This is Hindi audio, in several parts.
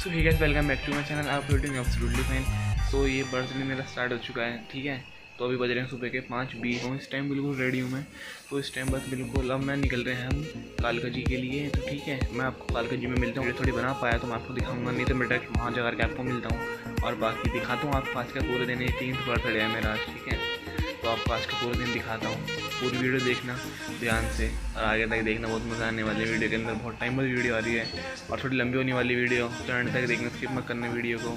So hey guys, welcome back to my channel. आप अपलोडिंग एब्सोल्युटली फाइन। सो ये बर्थडे मेरा स्टार्ट हो चुका है, ठीक है। तो अभी बज रहे हैं सुबह के 5:20। तो इस टाइम बिल्कुल रेडी हूँ मैं। तो इस टाइम बस बिल्कुल अब मैं निकल रहे हैं हम कालका जी के लिए। तो ठीक है, मैं आपको कालका जी में मिलता हूँ। थोड़ी बना पाया तो मैं आपको दिखाऊंगा, नहीं तो मैं डायरेक्ट वहाँ जा करके आपको मिलता हूँ और बाकी दिखाता हूँ आपको। आज का पूरे दिन 3th बर्थडे है मेरा आज, ठीक है। तो आपको आज का पूरे दिन दिखाता हूँ। पूरी वीडियो देखना ध्यान से और आगे तक देखना, बहुत मज़ा आने वाली है। वीडियो के अंदर बहुत टाइम बाद वीडियो आ रही है और थोड़ी लंबी होने वाली वीडियो, तो एंड तक देखना, स्किप मत करना वीडियो को।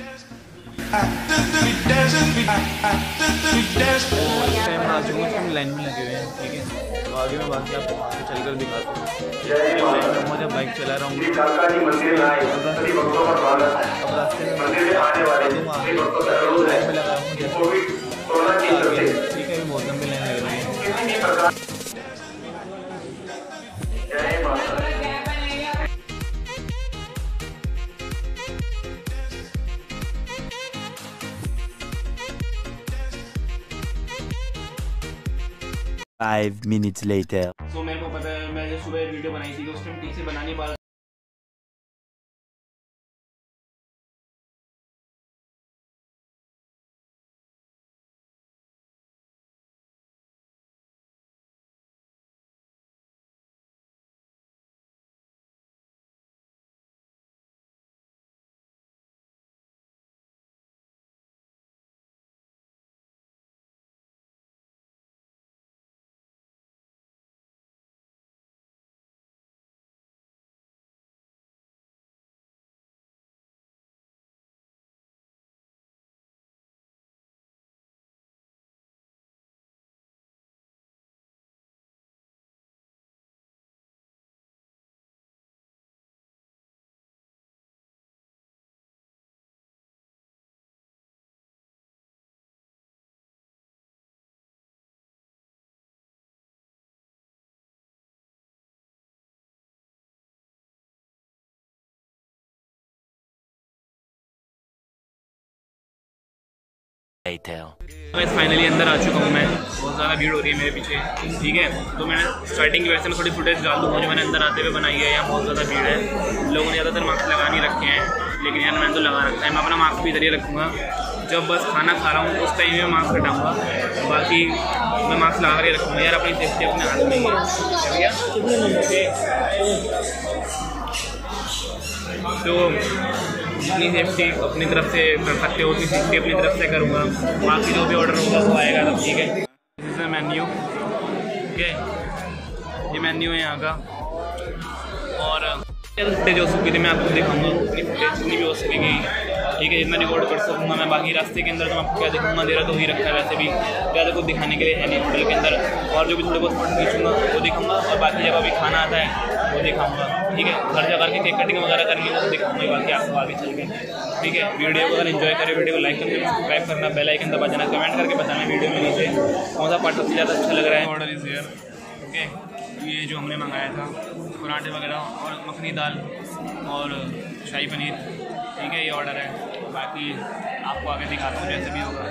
लाइन में लगे हुए हैं, ठीक है। तो आगे मैं बाकी आपको चल कर दिखाता हूँ। मैं जब बाइक चला रहा हूँ अब रास्ते में लगा हूँ, ठीक है। बहुत लंबी लाइन लग रही है। Five minutes later. तो मेरे को पता है, मैं जब सुबह वीडियो बनाई थी तो उस टाइम ठीक से बना नहीं पा रहा। फाइनली अंदर आ चुका हूँ मैं। बहुत ज़्यादा भीड़ हो रही है मेरे पीछे, ठीक है। तो मैंने स्टार्टिंग की वजह से मैं थोड़ी फुटेज डाल दूँगा जो मैंने अंदर आते हुए बनाई है। यहाँ बहुत ज़्यादा भीड़ है, लोगों ने ज़्यादातर मास्क लगा नहीं रखे हैं, लेकिन यार मैंने तो लगा रखा है। मैं अपना मास्क भी इधर ही रखूँगा, जब बस खाना खा रहा हूँ उस टाइम में मास्क हटाऊँगा, बाकी मैं मास्क लगा कर रखूँगा। यार अपनी सेफ्टी अपने हाथ में ही है। तो जितनी सेफ्टी अपनी तरफ से कर सकते हो उतनी सेफ्टी अपनी तरफ से करूँगा। बाकी जो भी ऑर्डर होगा वो आएगा तब, ठीक है। दिस इज मेन्यू, ठीक है। ये मेन्यू है यहाँ का। और फुटेज हो सकेगी मैं आपको दिखाऊंगा, उतनी फुटेज जितनी भी हो सकेगी, ठीक है, जितना रिकॉर्ड कर सकूँगा मैं। बाकी रास्ते के अंदर तो मैं आपको क्या दिखाऊंगा, देरा तो ही रखा है वैसे भी, ज़्यादा कुछ दिखाने के लिए है नहीं होटल के अंदर। और जो भी थोड़े बहुत फोटो खींचूँगा वो दिखाऊंगा, और बाकी जब अभी खाना आता है वो दिखाऊंगा, ठीक है। घर जा करके केक कटिंग वगैरह करनी है वो दिखाऊंगा बाकी आपको आगे चल के, ठीक है। वीडियो को अगर एंजॉय करें, वीडियो को लाइक करके सब्सक्राइब करना, बेल आइकन दबा देना, कमेंट करके बताना वीडियो में नीचे कौन सा पार्ट सबसे ज़्यादा अच्छा लग रहा है। Order is here, okay. ये जो हमने मंगाया था पराठे वगैरह और मखनी दाल और शाही पनीर, ठीक है, ये ऑर्डर है। बाकी आपको आगे दिखाता हूँ जैसे भी होगा।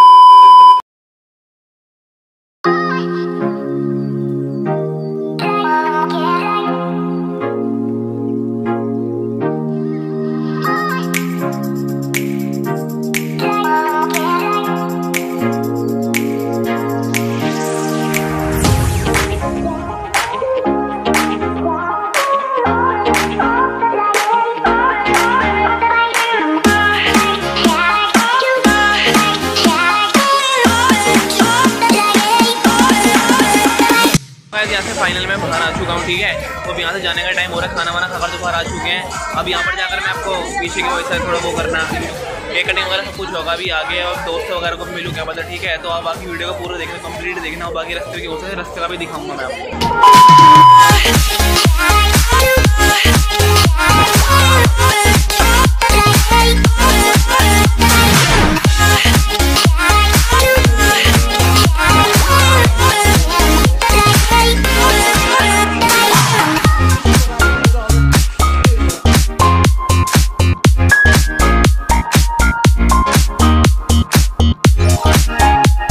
यहाँ से फाइनल में बाहर आ चुका हूँ, ठीक है। तो अब यहाँ से जाने का टाइम हो रहा है, खाना वाना खाकर तो बाहर आ चुके हैं। अब यहाँ पर जाकर मैं आपको पीछे की वजह से थोड़ा वो करना, केक कटिंग वगैरह सब कुछ होगा अभी आगे, और दोस्त वगैरह को भी मिलूँ क्या पता, ठीक है। तो आप बाकी वीडियो को पूरा देखना, कंप्लीट देखना, और बाकी रास्ते की वजह से रास्ते का भी दिखाऊंगा मैं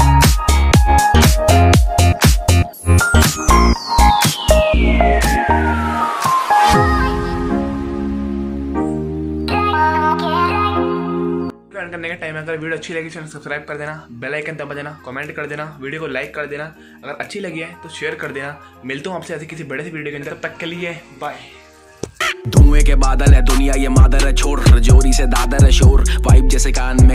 आपको। वीडियो एंड करने का टाइम है। अगर वीडियो अच्छी लगी चैनल सब्सक्राइब कर देना, बेल आइकन दबा देना, कमेंट कर देना, वीडियो को लाइक कर देना, अगर अच्छी लगी है तो शेयर कर देना। मिलता हूँ आपसे ऐसे किसी बड़े से वीडियो के अंदर, तब तक के लिए बाय। धुएं के बादल है दुनिया ये मादर है, छोड़ जोरी से दादर है शोर, वाइब जैसे कान में